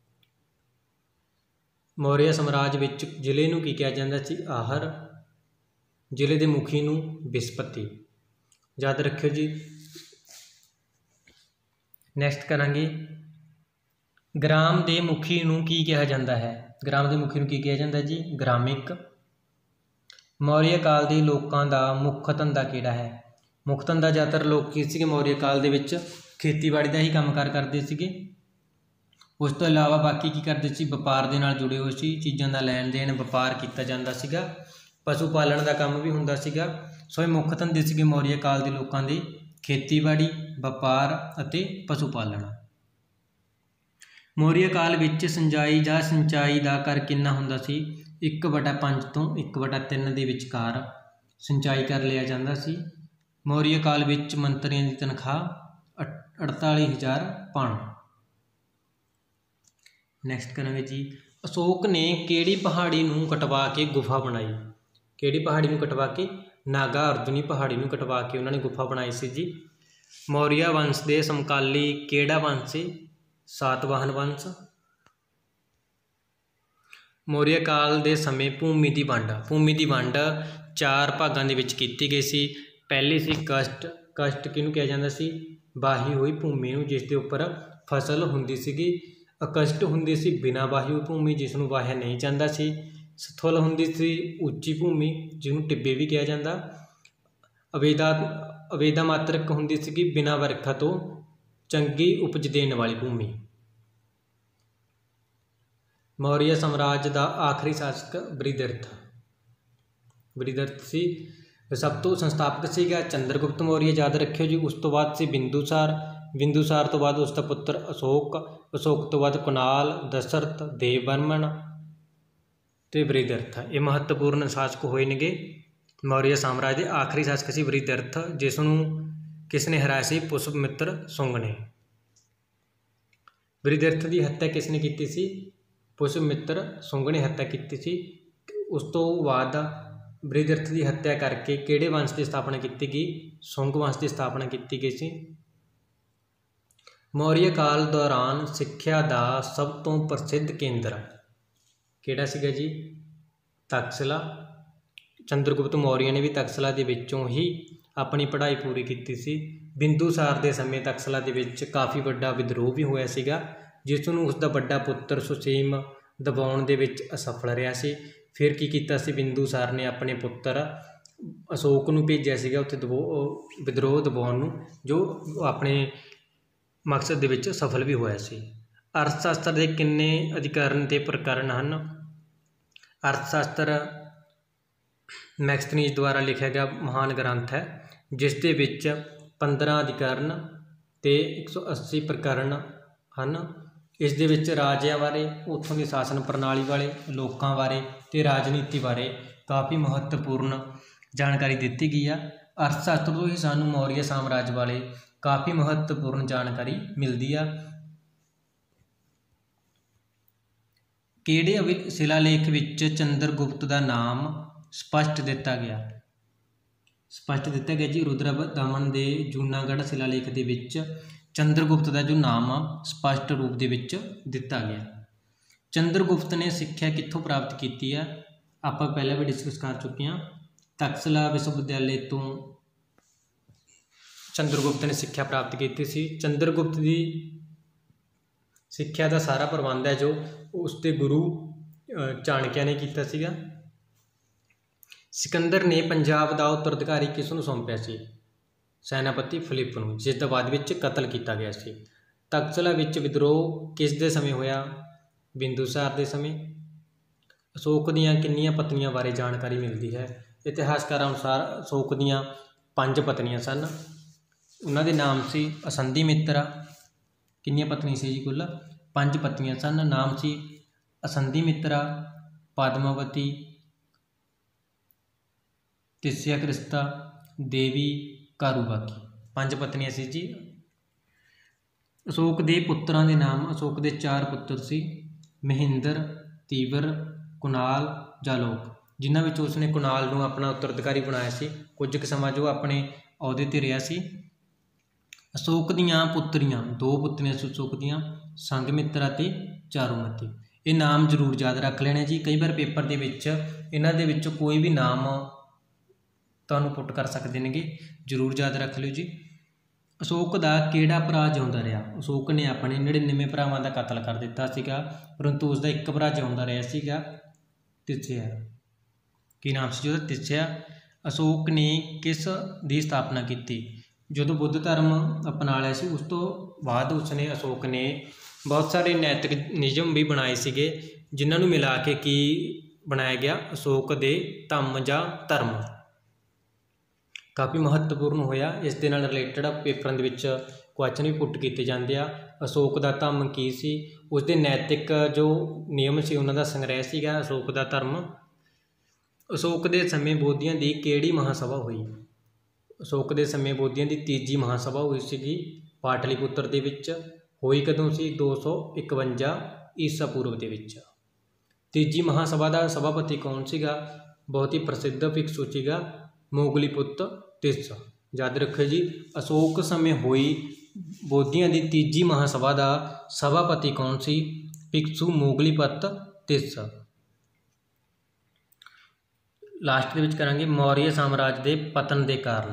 ਮੌਰੀਆ ਸਾਮਰਾਜ ਵਿੱਚ ਜ਼ਿਲ੍ਹੇ ਨੂੰ ਕੀ ਕਿਹਾ ਜਾਂਦਾ ਸੀ? ਆਹਰ। ਜ਼ਿਲ੍ਹੇ ਦੇ ਮੁਖੀ ਨੂੰ ਬਿਸਪਤੀ। ਯਾਦ ਰੱਖਿਓ ਜੀ। ਨੈਕਸਟ ਕਰਾਂਗੇ, ਗ੍ਰਾਮ ਦੇ ਮੁਖੀ ਨੂੰ ਕੀ ਕਿਹਾ ਜਾਂਦਾ ਹੈ? ਗ੍ਰਾਮ ਦੇ ਮੁਖੀ ਨੂੰ ਕੀ ਕਿਹਾ ਜਾਂਦਾ ਜੀ? ਗ੍ਰਾਮਿਕ। ਮੌਰੀਆ ਕਾਲ ਦੇ ਲੋਕਾਂ ਦਾ ਮੁੱਖ ਧੰਦਾ ਕਿਹੜਾ ਹੈ? ਮੁੱਖ ਧੰਦਾ ਜ਼ਿਆਦਾਤਰ ਲੋਕ ਕੀ ਸੀਗੇ ਮੌਰੀਆ ਕਾਲ ਦੇ ਵਿੱਚ? ਖੇਤੀਬਾੜੀ ਦਾ ਹੀ ਕੰਮਕਾਰ ਕਰਦੇ ਸੀਗੇ। ਉਸ ਤੋਂ ਇਲਾਵਾ ਬਾਕੀ ਕੀ ਕਰਦੇ ਸੀ? ਵਪਾਰ ਦੇ ਨਾਲ ਜੁੜੇ ਹੋਏ ਸੀ, ਚੀਜ਼ਾਂ ਦਾ ਲੈਣ ਦੇਣ, ਵਪਾਰ ਕੀਤਾ ਜਾਂਦਾ ਸੀਗਾ। ਪਸ਼ੂ ਪਾਲਣ ਦਾ ਕੰਮ ਵੀ ਹੁੰਦਾ ਸੀਗਾ। ਸੋ ਇਹ ਮੁੱਖ ਧੰਦੇ ਸੀਗੇ ਮੌਰੀਆ ਕਾਲ ਦੇ ਲੋਕਾਂ ਦੇ, ਖੇਤੀਬਾੜੀ, ਵਪਾਰ ਅਤੇ ਪਸ਼ੂ ਪਾਲਣ। ਮੌਰੀਆ ਕਾਲ ਵਿੱਚ ਸਿੰਜਾਈ ਜਾਂ ਸਿੰਚਾਈ ਦਾ ਕਰ ਕਿੰਨਾ ਹੁੰਦਾ ਸੀ? ਇੱਕ ਬਟਾ ਪੰਜ ਤੋਂ ਇੱਕ ਬਟਾ ਤਿੰਨ ਦੇ ਵਿਚਕਾਰ ਸਿੰਚਾਈ ਕਰ ਲਿਆ ਜਾਂਦਾ ਸੀ। ਮੌਰੀਆ ਕਾਲ ਵਿੱਚ ਮੰਤਰੀਆਂ ਦੀ ਤਨਖਾਹ ਅਠਤਾਲੀ ਹਜ਼ਾਰ ਪਣ। ਨੈਕਸਟ ਕਰਾਂਗੇ ਜੀ, ਅਸ਼ੋਕ ਨੇ ਕਿਹੜੀ ਪਹਾੜੀ ਨੂੰ ਕਟਵਾ ਕੇ ਗੁਫਾ ਬਣਾਈ? ਕਿਹੜੀ ਪਹਾੜੀ ਨੂੰ ਕਟਵਾ ਕੇ? ਨਾਗਾ ਅਰਜੁਨੀ ਪਹਾੜੀ ਨੂੰ ਕਟਵਾ ਕੇ ਉਹਨਾਂ ਨੇ ਗੁਫਾ ਬਣਾਈ ਸੀ ਜੀ। ਮੌਰੀਆ ਵੰਸ਼ ਦੇ ਸਮਕਾਲੀ ਕਿਹੜਾ ਵੰਸ਼ ਸੀ? ਸਾਤਵਾਹਨ ਵੰਸ਼। ਮੌਰੀਆ ਕਾਲ ਦੇ ਸਮੇਂ ਭੂਮੀ ਦੀ ਵੰਡ ਭੂਮੀ ਦੀ ਵੰਡ ਚਾਰ ਭਾਗਾਂ ਦੇ ਵਿੱਚ ਕੀਤੀ ਗਈ ਸੀ। ਪਹਿਲੀ ਸੀ ਕਸ਼ਟ। ਕਸ਼ਟ ਕਿਹਨੂੰ ਕਿਹਾ ਜਾਂਦਾ ਸੀ? ਵਾਹੀ ਹੋਈ ਭੂਮੀ ਨੂੰ, ਜਿਸ ਦੇ ਉੱਪਰ ਫਸਲ ਹੁੰਦੀ ਸੀਗੀ। ਅਕਸ਼ਟ ਹੁੰਦੀ ਸੀ ਬਿਨਾਂ ਵਾਹੀ ਹੋਈ ਭੂਮੀ, ਜਿਸ ਨੂੰ ਵਾਹਿਆ ਨਹੀਂ ਜਾਂਦਾ ਸੀ। ਸਥੁਲ ਹੁੰਦੀ ਸੀ ਉੱਚੀ ਭੂਮੀ, ਜਿਹਨੂੰ ਟਿੱਬੇ ਵੀ ਕਿਹਾ ਜਾਂਦਾ। ਅਵੇਦਾ ਅਵੇਦਾ ਮਾਤਰਕ ਹੁੰਦੀ ਸੀਗੀ ਬਿਨਾਂ ਵਰਖਾ ਤੋਂ ਚੰਗੀ ਉਪਜ ਦੇਣ ਵਾਲੀ ਭੂਮੀ। ਮੌਰੀਆ ਸਾਮਰਾਜ ਦਾ ਆਖਰੀ ਸ਼ਾਸਕ ਬ੍ਰਿਹਦਰਥ ਬ੍ਰਿਹਦਰਥ ਸੀ। ਸਭ ਤੋਂ ਸੰਸਥਾਪਕ ਸੀਗਾ ਚੰਦਰਗੁਪਤ ਮੌਰੀਆ, ਯਾਦ ਰੱਖਿਓ ਜੀ। ਉਸ ਤੋਂ ਬਾਅਦ ਸੀ ਬਿੰਦੂਸਾਰ। ਬਿੰਦੂਸਾਰ ਤੋਂ ਬਾਅਦ ਉਸ ਦਾ ਪੁੱਤਰ ਅਸ਼ੋਕ। ਅਸ਼ੋਕ ਤੋਂ ਬਾਅਦ ਕੁਨਾਲ, ਦਸ਼ਰਥ, ਦੇਵਬਰਮਨ ਅਤੇ ਬ੍ਰਿਹਦਰਥ। ਇਹ ਮਹੱਤਵਪੂਰਨ ਸ਼ਾਸਕ ਹੋਏ ਨੇਗੇ। ਮੌਰੀਆ ਸਾਮਰਾਜ ਦੇ ਆਖਰੀ ਸ਼ਾਸਕ ਸੀ ਬ੍ਰਿਹਦਰਥ, ਜਿਸ ਨੂੰ ਕਿਸ ਨੇ ਹਰਾਇਆ ਸੀ? ਪੁਸ਼ਪਮਿੱਤਰ ਸੁੰਗ ਨੇ। ਬ੍ਰਿਹਦਰਥ ਦੀ ਹੱਤਿਆ ਕਿਸ ਨੇ ਕੀਤੀ ਸੀ? ਪੁਸ਼ਪਮਿੱਤਰ ਸੁੰਗ ਨੇ ਹੱਤਿਆ ਕੀਤੀ ਸੀ। ਉਸ ਤੋਂ ਬਾਅਦ ਬ੍ਰਿਹਦਰਥ ਦੀ ਹੱਤਿਆ ਕਰਕੇ ਕਿਹੜੇ ਵੰਸ਼ ਦੀ ਸਥਾਪਨਾ ਕੀਤੀ ਗਈ? ਸੁੰਗ ਵੰਸ਼ ਦੀ ਸਥਾਪਨਾ ਕੀਤੀ ਗਈ ਸੀ। ਮੌਰੀਆ ਕਾਲ ਦੌਰਾਨ ਸਿੱਖਿਆ ਦਾ ਸਭ ਤੋਂ ਪ੍ਰਸਿੱਧ ਕੇਂਦਰ ਕਿਹੜਾ ਸੀਗਾ ਜੀ? ਤਕਸ਼ਲਾ। ਚੰਦਰਗੁਪਤ ਮੌਰੀਆ ਨੇ ਵੀ ਤਕਸ਼ਲਾ ਦੇ ਵਿੱਚੋਂ ਹੀ ਆਪਣੀ ਪੜ੍ਹਾਈ ਪੂਰੀ ਕੀਤੀ ਸੀ। ਬਿੰਦੂਸਾਰ ਦੇ ਸਮੇਂ ਤਕਸ਼ਲਾ ਦੇ ਵਿੱਚ ਕਾਫੀ ਵੱਡਾ ਵਿਦਰੋਹ ਵੀ ਹੋਇਆ ਸੀਗਾ, ਜਿਸ ਨੂੰ ਉਸ ਦਾ ਵੱਡਾ ਪੁੱਤਰ ਸੁਸੀਮ ਦਬਾਉਣ ਦੇ ਵਿੱਚ ਅਸਫਲ ਰਿਹਾ ਸੀ। ਫਿਰ ਕੀ ਕੀਤਾ ਸੀ? ਬਿੰਦੂਸਾਰ ਨੇ ਆਪਣੇ ਪੁੱਤਰ ਅਸ਼ੋਕ ਨੂੰ ਭੇਜਿਆ ਸੀਗਾ ਉੱਥੇ ਦਬੋ ਵਿਦਰੋਹ ਦਬਾਉਣ ਨੂੰ, ਜੋ ਆਪਣੇ ਮਕਸਦ ਦੇ ਵਿੱਚ ਸਫਲ ਵੀ ਹੋਇਆ ਸੀ। ਅਰਥ ਸ਼ਾਸਤਰ ਦੇ ਕਿੰਨੇ ਅਧਿਕਰਨ ਅਤੇ ਪ੍ਰਕਰਨ ਹਨ? ਅਰਥ-ਸ਼ਾਸਤਰ ਮੈਗਸਥਨੀਜ਼ ਦੁਆਰਾ ਲਿਖਿਆ ਗਿਆ ਮਹਾਨ ਗ੍ਰੰਥ ਹੈ, ਜਿਸ ਦੇ ਵਿੱਚ ਪੰਦਰਾਂ ਅਧਿਕਰਨ ਅਤੇ ਇੱਕ ਸੌ ਅੱਸੀ ਪ੍ਰਕਰਨ ਹਨ। ਇਸ ਦੇ ਵਿੱਚ ਰਾਜਿਆਂ ਬਾਰੇ, ਉੱਥੋਂ ਦੀ ਸ਼ਾਸਨ ਪ੍ਰਣਾਲੀ ਬਾਰੇ, ਲੋਕਾਂ ਬਾਰੇ ਅਤੇ ਰਾਜਨੀਤੀ ਬਾਰੇ ਕਾਫੀ ਮਹੱਤਵਪੂਰਨ ਜਾਣਕਾਰੀ ਦਿੱਤੀ ਗਈ ਆ। ਅਰਥ ਸ਼ਾਸਤਰ ਤੋਂ ਹੀ ਸਾਨੂੰ ਮੌਰੀਆ ਸਾਮਰਾਜ ਬਾਰੇ ਕਾਫੀ ਮਹੱਤਵਪੂਰਨ ਜਾਣਕਾਰੀ ਮਿਲਦੀ ਆ। ਕਿਹੜੇ ਅਵਿ ਸ਼ਿਲਾਲੇਖ ਵਿੱਚ ਚੰਦਰਗੁਪਤ ਦਾ ਨਾਮ ਸਪਸ਼ਟ ਦਿੱਤਾ ਗਿਆ? ਸਪਸ਼ਟ ਦਿੱਤਾ ਗਿਆ ਜੀ ਰੁਦਰਦਮਨ ਦੇ ਜੂਨਾਗੜ੍ਹ ਸ਼ਿਲਾਲੇਖ ਦੇ ਵਿੱਚ ਚੰਦਰਗੁਪਤ ਦਾ ਜੋ ਨਾਮ ਆ ਸਪਸ਼ਟ ਰੂਪ ਦੇ ਵਿੱਚ ਦਿੱਤਾ ਗਿਆ। ਚੰਦਰਗੁਪਤ ਨੇ ਸਿੱਖਿਆ ਕਿੱਥੋਂ ਪ੍ਰਾਪਤ ਕੀਤੀ ਆ? ਆਪਾਂ ਪਹਿਲਾਂ ਵੀ ਡਿਸਕਸ ਕਰ ਚੁੱਕੇ ਹਾਂ। ਤਕਸ਼ਲਾ ਵਿਸ਼ਵਵਿਦਿਆਲੇ ਤੋਂ ਚੰਦਰਗੁਪਤ ਨੇ ਸਿੱਖਿਆ ਪ੍ਰਾਪਤ ਕੀਤੀ ਸੀ। ਚੰਦਰਗੁਪਤ ਦੀ ਸਿੱਖਿਆ ਦਾ ਸਾਰਾ ਪ੍ਰਬੰਧ ਹੈ ਜੋ ਉਸ ਦੇ ਗੁਰੂ ਚਾਣਕਿਆ ਨੇ ਕੀਤਾ ਸੀਗਾ। ਸਿਕੰਦਰ ਨੇ ਪੰਜਾਬ ਦਾ ਉੱਤਰਾਧਿਕਾਰੀ ਕਿਸ ਨੂੰ ਸੌਂਪਿਆ ਸੀ? ਸੈਨਾਪਤੀ ਫਿਲਿਪ ਨੂੰ, ਜਿਸ ਦਾ ਬਾਅਦ ਵਿੱਚ ਕਤਲ ਕੀਤਾ ਗਿਆ ਸੀ। ਤਕਸ਼ਲਾ ਵਿੱਚ ਵਿਦਰੋਹ ਕਿਸ ਦੇ ਸਮੇਂ ਹੋਇਆ? ਬਿੰਦੂਸਾਰ ਦੇ ਸਮੇਂ। ਅਸ਼ੋਕ ਦੀਆਂ ਕਿੰਨੀਆਂ ਪਤਨੀਆਂ ਬਾਰੇ ਜਾਣਕਾਰੀ ਮਿਲਦੀ ਹੈ? ਇਤਿਹਾਸਕਾਰਾਂ ਅਨੁਸਾਰ ਅਸ਼ੋਕ ਦੀਆਂ ਪੰਜ ਪਤਨੀਆਂ ਸਨ। ਉਹਨਾਂ ਦੇ ਨਾਮ ਸੀ ਅਸੰਧਿਮਿਤਰਾ। ਕਿੰਨੀਆਂ ਪਤਨੀ ਸੀ ਜੀ? ਕੁੱਲ ਪੰਜ ਪਤਨੀਆਂ ਸਨ। ਨਾਮ ਸੀ ਅਸੰਧਿਮਿਤਰਾ, ਪਦਮਾਵਤੀ, ਤਿਸਯਕ੍ਰਿਸਤਾ, ਦੇਵੀ, ਕਾਰੂਬਾਕੀ। ਪੰਜ ਪਤਨੀਆਂ ਸੀ ਜੀ। ਅਸ਼ੋਕ ਦੇ ਪੁੱਤਰਾਂ ਦੇ ਨਾਮ, ਅਸ਼ੋਕ ਦੇ ਚਾਰ ਪੁੱਤਰ ਸੀ, ਮਹਿੰਦਰ, ਤੀਵਰ, ਕੁਨਾਲ, ਜਾਲੋਕ, ਜਿਨ੍ਹਾਂ ਵਿੱਚ ਉਸਨੇ ਕੁਨਾਲ ਨੂੰ ਆਪਣਾ ਉੱਤਰਾਧਿਕਾਰੀ ਬਣਾਇਆ ਸੀ। ਕੁਝ ਕੁ ਸਮਾਂ ਜੋ ਆਪਣੇ ਅਹੁਦੇ 'ਤੇ ਰਿਹਾ ਸੀ। ਅਸ਼ੋਕ ਦੀਆਂ ਪੁੱਤਰੀਆਂ, ਦੋ ਪੁੱਤਰੀਆਂ ਸੀ ਅਸ਼ੋਕ ਦੀਆਂ, ਸੰਘਮਿੱਤਰਾ ਅਤੇ ਚਾਰੂਮਤੀ। ਇਹ ਨਾਮ ਜ਼ਰੂਰ ਯਾਦ ਰੱਖ ਲੈਣੇ ਜੀ। ਕਈ ਵਾਰ ਪੇਪਰ ਦੇ ਵਿੱਚ ਇਹਨਾਂ ਦੇ ਵਿੱਚੋਂ ਕੋਈ ਵੀ ਨਾਮ ਤੁਹਾਨੂੰ ਪੁੱਟ ਕਰ ਸਕਦੇ ਨੇਗੇ, ਜ਼ਰੂਰ ਯਾਦ ਰੱਖ ਲਿਓ ਜੀ। ਅਸ਼ੋਕ ਦਾ ਕਿਹੜਾ ਭਰਾ ਜਿਉਂਦਾ ਰਿਹਾ? ਅਸ਼ੋਕ ਨੇ ਆਪਣੇ ਨੜਿਨਵੇਂ ਭਰਾਵਾਂ ਦਾ ਕਤਲ ਕਰ ਦਿੱਤਾ ਸੀਗਾ, ਪਰੰਤੂ ਉਸਦਾ ਇੱਕ ਭਰਾ ਜਿਉਂਦਾ ਰਿਹਾ ਸੀਗਾ, ਤਿਸਯਾ। ਕੀ ਨਾਮ ਸੀ ਉਹਦਾ? ਤਿਸਯਾ। ਅਸ਼ੋਕ ਨੇ ਕਿਸ ਦੀ ਸਥਾਪਨਾ ਕੀਤੀ? ਜਦੋਂ ਬੁੱਧ ਧਰਮ ਅਪਣਾ ਲਿਆ ਸੀ ਉਸ ਤੋਂ ਬਾਅਦ ਉਸਨੇ ਅਸ਼ੋਕ ਨੇ ਬਹੁਤ ਸਾਰੇ ਨੈਤਿਕ ਨਿਯਮ ਵੀ ਬਣਾਏ ਸੀਗੇ, ਜਿਨ੍ਹਾਂ ਨੂੰ ਮਿਲਾ ਕੇ ਕੀ ਬਣਾਇਆ ਗਿਆ? ਅਸ਼ੋਕ ਦੇ ਧੰਮ ਜਾਂ ਧਰਮ। ਕਾਫੀ ਮਹੱਤਵਪੂਰਨ ਹੋਇਆ। ਇਸ ਦੇ ਨਾਲ ਰਿਲੇਟਡ ਪੇਪਰਾਂ ਦੇ ਵਿੱਚ ਕੁਐਸਚਨ ਵੀ ਪੁੱਟ ਕੀਤੇ ਜਾਂਦੇ ਆ। ਅਸ਼ੋਕ ਦਾ ਧੰਮ ਕੀ ਸੀ? ਉਸਦੇ ਨੈਤਿਕ ਜੋ ਨਿਯਮ ਸੀ ਉਹਨਾਂ ਦਾ ਸੰਗ੍ਰਹਿ ਸੀਗਾ ਅਸ਼ੋਕ ਦਾ ਧਰਮ। ਅਸ਼ੋਕ ਦੇ ਸਮੇਂ ਬੋਧੀਆਂ ਦੀ ਕਿਹੜੀ ਮਹਾਂਸਭਾ ਹੋਈ? ਅਸ਼ੋਕ ਦੇ ਸਮੇਂ ਬੋਧੀਆਂ ਦੀ ਤੀਜੀ ਮਹਾਂਸਭਾ ਹੋਈ ਸੀਗੀ ਪਾਟਲੀਪੁੱਤਰ ਦੇ ਵਿੱਚ। ਹੋਈ ਕਦੋਂ ਸੀ? ਦੋ ਸੌ ਇਕਵੰਜਾ ਈਸਾ ਪੂਰਵ ਦੇ ਵਿੱਚ। ਤੀਜੀ ਮਹਾਂਸਭਾ ਦਾ ਸਭਾਪਤੀ ਕੌਣ ਸੀਗਾ? ਬਹੁਤ ਹੀ ਪ੍ਰਸਿੱਧ ਭਿਕਸ਼ੂ ਸੀਗਾ ਮੋਗਲੀਪੁੱਤ ਤਿੱਸ। ਯਾਦ ਰੱਖਿਓ ਜੀ, ਅਸ਼ੋਕ ਸਮੇਂ ਹੋਈ ਬੋਧੀਆਂ ਦੀ ਤੀਜੀ ਮਹਾਂਸਭਾ ਦਾ ਸਭਾਪਤੀ ਕੌਣ ਸੀ? ਭਿਕਸ਼ੂ ਮੋਗਲੀਪੁੱਤ ਤਿੱਸ। ਲਾਸਟ ਦੇ ਵਿੱਚ ਕਰਾਂਗੇ ਮੌਰੀਆ ਸਾਮਰਾਜ ਦੇ ਪਤਨ ਦੇ ਕਾਰਨ।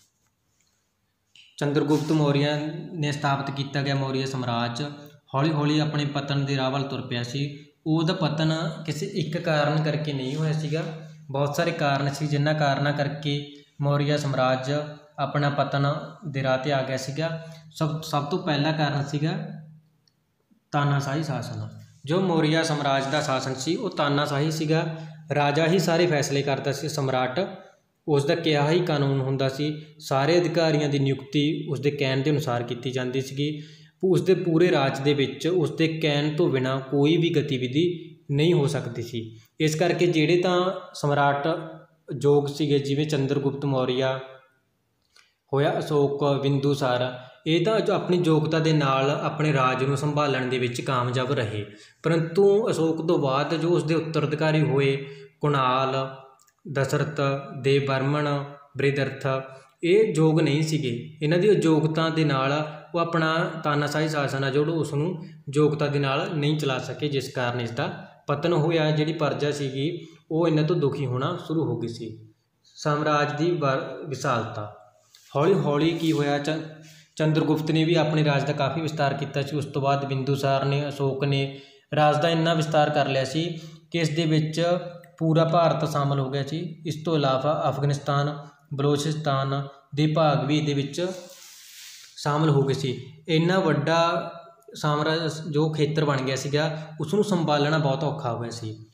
ਚੰਦਰਗੁਪਤ ਮੌਰੀਆ ਨੇ ਸਥਾਪਿਤ ਕੀਤਾ ਗਿਆ ਮੌਰੀਆ ਸਾਮਰਾਜ ਹੌਲੀ ਹੌਲੀ ਆਪਣੇ ਪਤਨ ਦੇ ਰਾਹ ਵੱਲ ਤੁਰ ਪਿਆ ਸੀ। ਉਹਦਾ ਪਤਨ ਕਿਸੇ ਇੱਕ ਕਾਰਨ ਕਰਕੇ ਨਹੀਂ ਹੋਇਆ ਸੀਗਾ, ਬਹੁਤ ਸਾਰੇ ਕਾਰਨ ਸੀ ਜਿਨ੍ਹਾਂ ਕਾਰਨਾਂ ਕਰਕੇ ਮੌਰੀਆ ਸਾਮਰਾਜ ਆਪਣਾ ਪਤਨ ਦੇ ਰਾਹ 'ਤੇ ਆ ਗਿਆ ਸੀਗਾ। ਸਭ ਸਭ ਤੋਂ ਪਹਿਲਾ ਕਾਰਨ ਸੀਗਾ ਤਾਨਾਸ਼ਾਹੀ ਸ਼ਾਸਨ। ਜੋ ਮੌਰੀਆ ਸਾਮਰਾਜ ਦਾ ਸ਼ਾਸਨ ਸੀ ਉਹ ਤਾਨਾਸ਼ਾਹੀ ਸੀਗਾ। ਰਾਜਾ ਹੀ ਸਾਰੇ ਫੈਸਲੇ ਕਰਦਾ ਸੀ, ਸਮਰਾਟ। ਉਸ ਦਾ ਕਿਹਾ ਹੀ ਕਾਨੂੰਨ ਹੁੰਦਾ ਸੀ। ਸਾਰੇ ਅਧਿਕਾਰੀਆਂ ਦੀ ਨਿਯੁਕਤੀ ਉਸ ਦੇ ਕਹਿਣ ਦੇ ਅਨੁਸਾਰ ਕੀਤੀ ਜਾਂਦੀ ਸੀਗੀ। ਉਸ ਦੇ ਪੂਰੇ ਰਾਜ ਦੇ ਵਿੱਚ ਉਸ ਦੇ ਕਹਿਣ ਤੋਂ ਬਿਨਾਂ ਕੋਈ ਵੀ ਗਤੀਵਿਧੀ ਨਹੀਂ ਹੋ ਸਕਦੀ ਸੀ। ਇਸ ਕਰਕੇ ਜਿਹੜੇ ਤਾਂ ਸਮਰਾਟ ਯੋਗ ਸੀਗੇ, ਜਿਵੇਂ ਚੰਦਰਗੁਪਤ ਮੌਰੀਆ ਹੋਇਆ, ਅਸ਼ੋਕ, ਬਿੰਦੂਸਾਰ, ਇਹ ਤਾਂ ਜੋ ਆਪਣੀ ਯੋਗਤਾ ਦੇ ਨਾਲ ਆਪਣੇ ਰਾਜ ਨੂੰ ਸੰਭਾਲਣ ਦੇ ਵਿੱਚ ਕਾਮਯਾਬ ਰਹੇ। ਪਰੰਤੂ ਅਸ਼ੋਕ ਤੋਂ ਬਾਅਦ ਜੋ ਉਸਦੇ ਉੱਤਰਾਧਿਕਾਰੀ ਹੋਏ ਕੁਨਾਲ, ਦਸ਼ਰਥ, ਦੇਵਵਰਮਨ, ਬ੍ਰਿਹਦਰਥ, ਇਹ ਯੋਗ ਨਹੀਂ ਸੀਗੇ। ਇਹਨਾਂ ਦੀ ਯੋਗਤਾ ਦੇ ਨਾਲ ਉਹ ਆਪਣਾ ਤਾਨਾਸ਼ਾਹੀ ਸ਼ਾਸਨ ਆ ਜਿਹੜਾ ਉਸ ਨੂੰ ਯੋਗਤਾ ਦੇ ਨਾਲ ਨਹੀਂ ਚਲਾ ਸਕੇ, ਜਿਸ ਕਾਰਨ ਇਸ ਦਾ ਪਤਨ ਹੋਇਆ। ਜਿਹੜੀ ਪ੍ਰਜਾ ਸੀਗੀ ਉਹ ਇਹਨਾਂ ਤੋਂ ਦੁਖੀ ਹੋਣਾ ਸ਼ੁਰੂ ਹੋ ਗਈ ਸੀ। ਸਾਮਰਾਜ ਦੀ ਵਿਸ਼ਾਲਤਾ ਹੌਲੀ ਹੌਲੀ ਕੀ ਹੋਇਆ? ਚ ਚੰਦਰਗੁਪਤ ਨੇ ਵੀ ਆਪਣੇ ਰਾਜ ਦਾ ਕਾਫੀ ਵਿਸਤਾਰ ਕੀਤਾ ਸੀ। ਉਸ ਤੋਂ ਬਾਅਦ ਬਿੰਦੂਸਾਰ ਨੇ, ਅਸ਼ੋਕ ਨੇ ਰਾਜ ਦਾ ਇੰਨਾ ਵਿਸਤਾਰ ਕਰ ਲਿਆ ਸੀ ਕਿ ਇਸ ਦੇ ਵਿੱਚ ਪੂਰਾ ਭਾਰਤ ਸ਼ਾਮਲ ਹੋ ਗਿਆ ਸੀ। ਇਸ ਤੋਂ ਇਲਾਵਾ ਅਫਗਾਨਿਸਤਾਨ, ਬਲੋਚਿਸਤਾਨ ਦੇ ਭਾਗ ਵੀ ਇਹਦੇ ਵਿੱਚ ਸ਼ਾਮਲ ਹੋ ਗਏ ਸੀ। ਇੰਨਾ ਵੱਡਾ ਸਾਮਰਾਜ ਜੋ ਖੇਤਰ ਬਣ ਗਿਆ ਸੀਗਾ ਉਸ ਨੂੰ ਸੰਭਾਲਣਾ ਬਹੁਤ ਔਖਾ ਹੋ ਗਿਆ ਸੀ।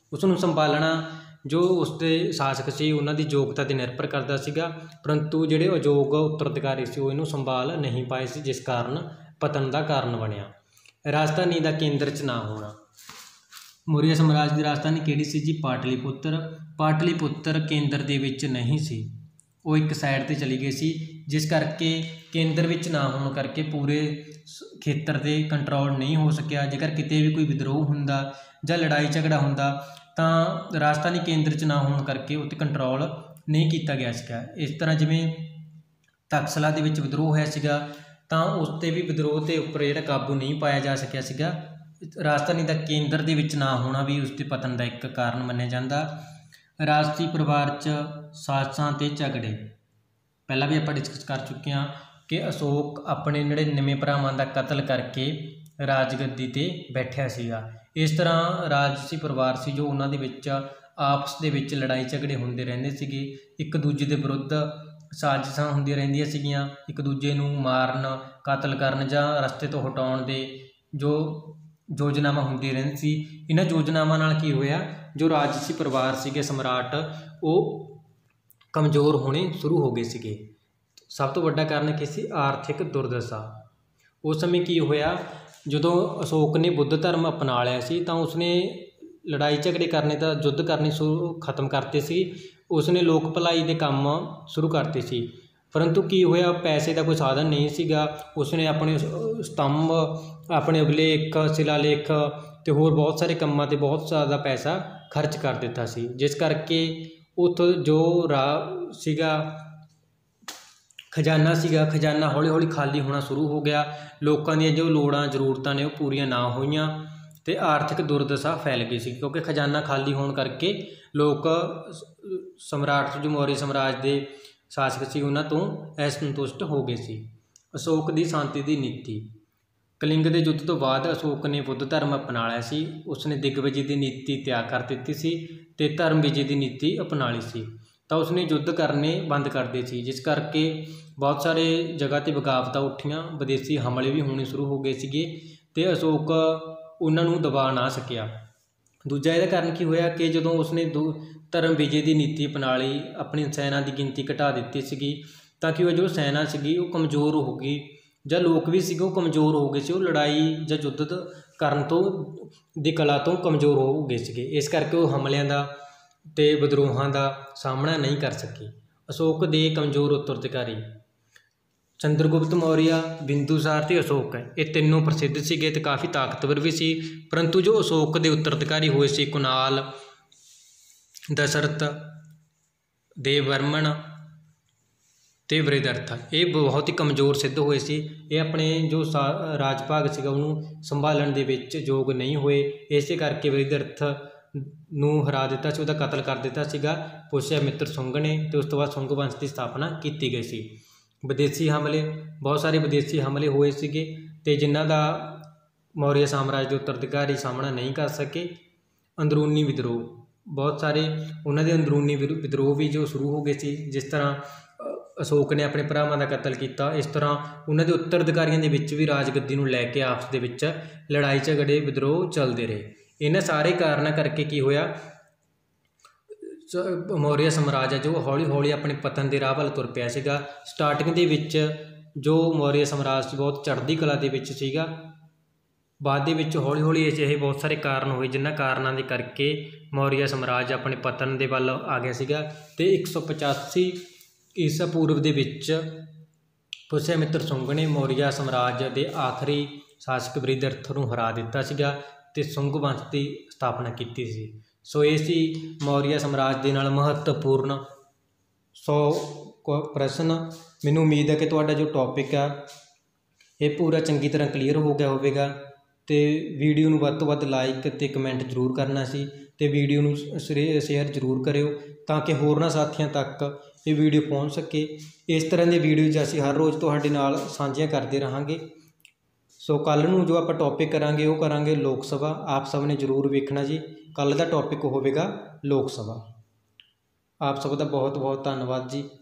ਉਸ ਨੂੰ ਸੰਭਾਲਣਾ ਜੋ ਉਸਦੇ ਸ਼ਾਸਕ ਸੀ ਉਹਨਾਂ ਦੀ ਯੋਗਤਾ 'ਤੇ ਨਿਰਭਰ ਕਰਦਾ ਸੀਗਾ, ਪਰੰਤੂ ਜਿਹੜੇ ਅਯੋਗ ਉੱਤਰਾਧਿਕਾਰੀ ਸੀ ਉਹ ਇਹਨੂੰ ਸੰਭਾਲ ਨਹੀਂ ਪਾਏ ਸੀ, ਜਿਸ ਕਾਰਨ ਪਤਨ ਦਾ ਕਾਰਨ ਬਣਿਆ। ਰਾਜਧਾਨੀ ਦਾ ਕੇਂਦਰ 'ਚ ਨਾ ਹੋਣਾ। ਮੌਰੀਆ ਸਾਮਰਾਜ ਦੀ ਰਾਜਧਾਨੀ ਕਿਹੜੀ ਸੀ ਜੀ? ਪਾਟਲੀਪੁੱਤਰ। ਪਾਟਲੀਪੁੱਤਰ ਕੇਂਦਰ ਦੇ ਵਿੱਚ ਨਹੀਂ ਸੀ, ਉਹ ਇੱਕ ਸਾਈਡ 'ਤੇ ਚਲੀ ਗਈ ਸੀ, ਜਿਸ ਕਰਕੇ ਕੇਂਦਰ ਵਿੱਚ ਨਾ ਹੋਣ ਕਰਕੇ ਪੂਰੇ ਖੇਤਰ 'ਤੇ ਕੰਟਰੋਲ ਨਹੀਂ ਹੋ ਸਕਿਆ। ਜੇਕਰ ਕਿਤੇ ਵੀ ਕੋਈ ਵਿਦਰੋਹ ਹੁੰਦਾ ਜਾਂ ਲੜਾਈ ਝਗੜਾ ਹੁੰਦਾ ਤਾਂ ਰਾਜਧਾਨੀ ਕੇਂਦਰ 'ਚ ਨਾ ਹੋਣ ਕਰਕੇ ਉੱਤੇ ਕੰਟਰੋਲ ਨਹੀਂ ਕੀਤਾ ਗਿਆ ਸੀਗਾ। ਇਸ ਤਰ੍ਹਾਂ ਜਿਵੇਂ ਤਕਸਲਾ ਦੇ ਵਿੱਚ ਵਿਦਰੋਹ ਹੋਇਆ ਸੀਗਾ ਤਾਂ ਉਸ 'ਤੇ ਵੀ ਵਿਦਰੋਹ ਦੇ ਉੱਪਰ ਜਿਹੜਾ ਕਾਬੂ ਨਹੀਂ ਪਾਇਆ ਜਾ ਸਕਿਆ ਸੀਗਾ। ਰਾਜਧਾਨੀ ਦਾ ਕੇਂਦਰ ਦੇ ਵਿੱਚ ਨਾ ਹੋਣਾ ਵੀ ਉਸ ਦੇ ਪਤਨ ਦਾ ਇੱਕ ਕਾਰਨ ਮੰਨਿਆ ਜਾਂਦਾ। ਰਾਜਸੀ ਪਰਿਵਾਰ 'ਚ ਸਾਜ਼ਿਸ਼ਾਂ ਅਤੇ ਝਗੜੇ, ਪਹਿਲਾਂ ਵੀ ਆਪਾਂ ਡਿਸਕਸ ਕਰ ਚੁੱਕੇ ਹਾਂ ਕਿ ਅਸ਼ੋਕ ਆਪਣੇ ਨੜਿਨਵੇਂ ਭਰਾਵਾਂ ਦਾ ਕਤਲ ਕਰਕੇ ਰਾਜਗੱਦੀ 'ਤੇ ਬੈਠਿਆ ਸੀਗਾ। ਇਸ ਤਰ੍ਹਾਂ ਰਾਜਸੀ ਪਰਿਵਾਰ ਸੀ ਜੋ ਉਹਨਾਂ ਦੇ ਵਿੱਚ ਆਪਸ ਦੇ ਵਿੱਚ ਲੜਾਈ ਝਗੜੇ ਹੁੰਦੇ ਰਹਿੰਦੇ ਸੀਗੇ, ਇੱਕ ਦੂਜੇ ਦੇ ਵਿਰੁੱਧ ਸਾਜ਼ਿਸ਼ਾਂ ਹੁੰਦੀਆਂ ਰਹਿੰਦੀਆਂ ਸੀਗੀਆਂ, ਇੱਕ ਦੂਜੇ ਨੂੰ ਮਾਰਨ, ਕਤਲ ਕਰਨ ਜਾਂ ਰਸਤੇ ਤੋਂ ਹਟਾਉਣ ਦੇ ਜੋ ਯੋਜਨਾਵਾਂ ਹੁੰਦੀਆਂ ਰਹਿੰਦੀਆਂ ਸੀ। ਇਹਨਾਂ ਯੋਜਨਾਵਾਂ ਨਾਲ ਕੀ ਹੋਇਆ, ਜੋ ਰਾਜਸੀ ਪਰਿਵਾਰ ਸੀਗੇ ਸਮਰਾਟ ਉਹ ਕਮਜ਼ੋਰ ਹੋਣੇ ਸ਼ੁਰੂ ਹੋ ਗਏ ਸੀਗੇ। ਸਭ ਤੋਂ ਵੱਡਾ ਕਾਰਨ ਕੀ ਸੀ? ਆਰਥਿਕ ਦੁਰਦਸ਼ਾ। ਉਸ ਸਮੇਂ ਕੀ ਹੋਇਆ, ਜਦੋਂ ਅਸ਼ੋਕ ਨੇ ਬੁੱਧ ਧਰਮ ਅਪਣਾ ਲਿਆ ਸੀ ਤਾਂ ਉਸਨੇ ਲੜਾਈ ਝਗੜੇ ਕਰਨੇ ਤਾਂ ਯੁੱਧ ਕਰਨੇ ਸ਼ੁਰੂ ਖਤਮ ਕਰਤੇ ਸੀ, ਉਸਨੇ ਲੋਕ ਭਲਾਈ ਦੇ ਕੰਮ ਸ਼ੁਰੂ ਕਰਤੇ ਸੀ, ਪਰੰਤੂ ਕੀ ਹੋਇਆ, ਪੈਸੇ ਦਾ ਕੋਈ ਸਾਧਨ ਨਹੀਂ ਸੀਗਾ। ਉਸਨੇ ਆਪਣੇ ਸਤੰਭ, ਆਪਣੇ ਅਭਿਲੇਖ, ਸ਼ਿਲਾਲੇਖ ਅਤੇ ਹੋਰ ਬਹੁਤ ਸਾਰੇ ਕੰਮਾਂ 'ਤੇ ਬਹੁਤ ਜ਼ਿਆਦਾ ਪੈਸਾ ਖਰਚ ਕਰ ਦਿੱਤਾ ਸੀ, ਜਿਸ ਕਰਕੇ ਉੱਥੋਂ ਜੋ ਰਾ ਸੀਗਾ ਖਜ਼ਾਨਾ ਸੀਗਾ ਖਜ਼ਾਨਾ ਹੌਲੀ ਹੌਲੀ ਖਾਲੀ ਹੋਣਾ ਸ਼ੁਰੂ ਹੋ ਗਿਆ। ਲੋਕਾਂ ਦੀਆਂ ਜੋ ਲੋੜਾਂ ਜ਼ਰੂਰਤਾਂ ਨੇ ਉਹ ਪੂਰੀਆਂ ਨਾ ਹੋਈਆਂ ਅਤੇ ਆਰਥਿਕ ਦੁਰਦਸ਼ਾ ਫੈਲ ਗਈ ਸੀ, ਕਿਉਂਕਿ ਖਜ਼ਾਨਾ ਖਾਲੀ ਹੋਣ ਕਰਕੇ ਲੋਕ ਸਮਰਾਟ ਜੋ ਮੌਰੀਆ ਸਾਮਰਾਜ ਦੇ ਸ਼ਾਸਕ ਸੀ ਉਹਨਾਂ ਤੋਂ ਅਸੰਤੁਸ਼ਟ ਹੋ ਗਏ ਸੀ। ਅਸ਼ੋਕ ਦੀ ਸ਼ਾਂਤੀ ਦੀ ਨੀਤੀ। ਕਲਿੰਗ ਦੇ ਯੁੱਧ ਤੋਂ ਬਾਅਦ ਅਸ਼ੋਕ ਨੇ ਬੁੱਧ ਧਰਮ ਅਪਣਾ ਲਿਆ ਸੀ। ਉਸਨੇ ਦਿਗਵਿਜੇ ਦੀ ਨੀਤੀ ਤਿਆਗ ਕਰ ਦਿੱਤੀ ਸੀ ਅਤੇ ਧਰਮ ਵਿਜੇ ਦੀ ਨੀਤੀ ਅਪਣਾ ਲਈ ਸੀ, ਤਾਂ ਉਸਨੇ ਯੁੱਧ ਕਰਨੇ ਬੰਦ ਕਰ ਦਿੱਤੇ ਸੀ, ਜਿਸ ਕਰਕੇ ਬਹੁਤ ਸਾਰੇ ਜਗ੍ਹਾ 'ਤੇ ਬਗਾਵਤਾਂ ਉੱਠੀਆਂ, ਵਿਦੇਸ਼ੀ ਹਮਲੇ ਵੀ ਹੋਣੇ ਸ਼ੁਰੂ ਹੋ ਗਏ ਸੀਗੇ ਅਤੇ ਅਸ਼ੋਕ ਉਹਨਾਂ ਨੂੰ ਦਬਾ ਨਾ ਸਕਿਆ। ਦੂਜਾ ਇਹਦਾ ਕਾਰਨ ਕੀ ਹੋਇਆ ਕਿ ਜਦੋਂ ਉਸਨੇ ਦੂ ਧਰਮ ਵਿਜੇ ਦੀ ਨੀਤੀ ਅਪਣਾ ਲਈ, ਆਪਣੀ ਸੈਨਾ ਦੀ ਗਿਣਤੀ ਘਟਾ ਦਿੱਤੀ ਸੀਗੀ, ਤਾਂ ਕਿ ਉਹ ਜੋ ਸੈਨਾ ਸੀਗੀ ਉਹ ਕਮਜ਼ੋਰ ਹੋ ਗਈ, ਜਾਂ ਲੋਕ ਵੀ ਸੀਗੇ ਉਹ ਕਮਜ਼ੋਰ ਹੋ ਗਏ ਸੀ, ਉਹ ਲੜਾਈ ਜਾਂ ਯੁੱਧ ਕਰਨ ਤੋਂ ਦੀ ਕਲਾ ਤੋਂ ਕਮਜ਼ੋਰ ਹੋ ਗਏ ਸੀਗੇ। ਇਸ ਕਰਕੇ ਉਹ ਹਮਲਿਆਂ ਦਾ ਅਤੇ ਵਿਦਰੋਹਾਂ ਦਾ ਸਾਹਮਣਾ ਨਹੀਂ ਕਰ ਸਕੇ। ਅਸ਼ੋਕ ਦੇ ਕਮਜ਼ੋਰ ਉੱਤਰਾਧਿਕਾਰੀ। ਚੰਦਰਗੁਪਤ ਮੌਰੀਆ, ਬਿੰਦੂਸਾਰ ਅਤੇ ਅਸ਼ੋਕ ਹੈ, ਇਹ ਤਿੰਨੋਂ ਪ੍ਰਸਿੱਧ ਸੀਗੇ ਅਤੇ ਕਾਫੀ ਤਾਕਤਵਰ ਵੀ ਸੀ, ਪਰੰਤੂ ਜੋ ਅਸ਼ੋਕ ਦੇ ਉੱਤਰਾਧਿਕਾਰੀ ਹੋਏ ਸੀ ਕੁਨਾਲ, ਦਸ਼ਰਥ, ਦੇਵਵਰਮਨ ਅਤੇ ਵ੍ਰਿਹਦਰਥ, ਇਹ ਬਹੁਤ ਹੀ ਕਮਜ਼ੋਰ ਸਿੱਧ ਹੋਏ ਸੀ। ਇਹ ਆਪਣੇ ਜੋ ਸਾ ਰਾਜ ਭਾਗ ਸੀਗਾ ਉਹਨੂੰ ਸੰਭਾਲਣ ਦੇ ਵਿੱਚ ਯੋਗ ਨਹੀਂ ਹੋਏ, ਇਸੇ ਕਰਕੇ ਵ੍ਰਿਹਦਰਥ ਨੂੰ ਹਰਾ ਦਿੱਤਾ ਸੀ, ਉਹਦਾ ਕਤਲ ਕਰ ਦਿੱਤਾ ਸੀਗਾ ਪੁਸ਼ਯਮਿੱਤਰ ਸੁੰਗ ਨੇ, ਅਤੇ ਉਸ ਤੋਂ ਬਾਅਦ ਸੁੰਗ ਵੰਸ਼ ਦੀ ਸਥਾਪਨਾ ਕੀਤੀ ਗਈ ਸੀ। ਵਿਦੇਸ਼ੀ ਹਮਲੇ, ਬਹੁਤ ਸਾਰੇ ਵਿਦੇਸ਼ੀ ਹਮਲੇ ਹੋਏ ਸੀਗੇ ਅਤੇ ਜਿਨ੍ਹਾਂ ਦਾ ਮੌਰੀਆ ਸਾਮਰਾਜ ਦੇ ਉੱਤਰਾਧਿਕਾਰੀ ਸਾਹਮਣਾ ਨਹੀਂ ਕਰ ਸਕੇ। ਅੰਦਰੂਨੀ ਵਿਦਰੋਹ, ਬਹੁਤ ਸਾਰੇ ਉਹਨਾਂ ਦੇ ਅੰਦਰੂਨੀ ਵਿਦਰੋਹ ਵੀ ਜੋ ਸ਼ੁਰੂ ਹੋ ਗਏ ਸੀ। ਜਿਸ ਤਰ੍ਹਾਂ ਅਸ਼ੋਕ ਨੇ ਆਪਣੇ ਭਰਾਵਾਂ ਦਾ ਕਤਲ ਕੀਤਾ, ਇਸ ਤਰ੍ਹਾਂ ਉਹਨਾਂ ਦੇ ਉੱਤਰਾਧਿਕਾਰੀਆਂ ਦੇ ਵਿੱਚ ਵੀ ਰਾਜਗੱਦੀ ਨੂੰ ਲੈ ਕੇ ਆਪਸ ਦੇ ਵਿੱਚ ਲੜਾਈ ਝਗੜੇ ਵਿਦਰੋਹ ਚੱਲਦੇ ਰਹੇ। ਇਹਨਾਂ ਸਾਰੇ ਕਾਰਨਾਂ ਕਰਕੇ ਕੀ ਹੋਇਆ, ਮੌਰੀਆ ਸਾਮਰਾਜ ਹੈ ਜੋ ਹੌਲੀ ਹੌਲੀ ਆਪਣੇ ਪਤਨ ਦੇ ਰਾਹ ਵੱਲ ਤੁਰ ਪਿਆ ਸੀਗਾ। ਸਟਾਰਟਿੰਗ ਦੇ ਵਿੱਚ ਜੋ ਮੌਰੀਆ ਸਾਮਰਾਜ ਸੀ ਬਹੁਤ ਚੜ੍ਹਦੀ ਕਲਾ ਦੇ ਵਿੱਚ ਸੀਗਾ, ਬਾਅਦ ਦੇ ਵਿੱਚ ਹੌਲੀ ਹੌਲੀ ਅਜਿਹੇ ਬਹੁਤ ਸਾਰੇ ਕਾਰਨ ਹੋਏ ਜਿਨ੍ਹਾਂ ਕਾਰਨਾਂ ਦੇ ਕਰਕੇ ਮੌਰੀਆ ਸਾਮਰਾਜ ਆਪਣੇ ਪਤਨ ਦੇ ਵੱਲ ਆ ਗਿਆ ਸੀਗਾ। ਅਤੇ ਇੱਕ ਸੌ ਪਚਾਸੀ ਈਸਾ ਪੂਰਵ ਦੇ ਵਿੱਚ ਪੁਸ਼ਯਮਿੱਤਰ ਸੁੰਗ ਨੇ ਮੌਰੀਆ ਸਾਮਰਾਜ ਦੇ ਆਖਰੀ ਸ਼ਾਸਕ ਵ੍ਰਿਹਦਰਥ ਨੂੰ ਹਰਾ ਦਿੱਤਾ ਸੀਗਾ ਅਤੇ ਸੁੰਗ ਵੰਸ਼ ਦੀ ਸਥਾਪਨਾ ਕੀਤੀ ਸੀ। ਸੋ ਇਹ ਸੀ ਮੌਰੀਆ ਸਾਮਰਾਜ ਦੇ ਨਾਲ ਮਹੱਤਵਪੂਰਨ ਸੌ ਪ੍ਰਸ਼ਨ। ਮੈਨੂੰ ਉਮੀਦ ਹੈ ਕਿ ਤੁਹਾਡਾ ਜੋ ਟੌਪਿਕ ਆ ਇਹ ਪੂਰਾ ਚੰਗੀ ਤਰ੍ਹਾਂ ਕਲੀਅਰ ਹੋ ਗਿਆ ਹੋਵੇਗਾ, ਅਤੇ ਵੀਡੀਓ ਨੂੰ ਵੱਧ ਤੋਂ ਵੱਧ ਲਾਈਕ ਅਤੇ ਕਮੈਂਟ ਜ਼ਰੂਰ ਕਰਨਾ ਸੀ, ਅਤੇ ਵੀਡੀਓ ਨੂੰ ਸ਼ੇਅਰ ਜ਼ਰੂਰ ਕਰਿਓ ਤਾਂ ਕਿ ਹੋਰਨਾਂ ਸਾਥੀਆਂ ਤੱਕ ਇਹ ਵੀਡੀਓ ਪਹੁੰਚ ਸਕੇ। ਇਸ ਤਰ੍ਹਾਂ ਦੇ ਵੀਡੀਓਜ਼ ਅਸੀਂ ਹਰ ਰੋਜ਼ ਤੁਹਾਡੇ ਨਾਲ ਸਾਂਝੀਆਂ ਕਰਦੇ ਰਹਾਂਗੇ। ਸੋ ਕੱਲ੍ਹ ਨੂੰ ਜੋ ਆਪਾਂ ਟੌਪਿਕ ਕਰਾਂਗੇ ਉਹ ਕਰਾਂਗੇ ਲੋਕ ਸਭਾ। ਆਪ ਸਭ ਨੇ ਜ਼ਰੂਰ ਵੇਖਣਾ ਜੀ, ਕੱਲ੍ਹ ਦਾ ਟੌਪਿਕ ਹੋਵੇਗਾ ਲੋਕ ਸਭਾ। ਆਪ ਸਭ ਦਾ ਬਹੁਤ ਬਹੁਤ ਧੰਨਵਾਦ ਜੀ।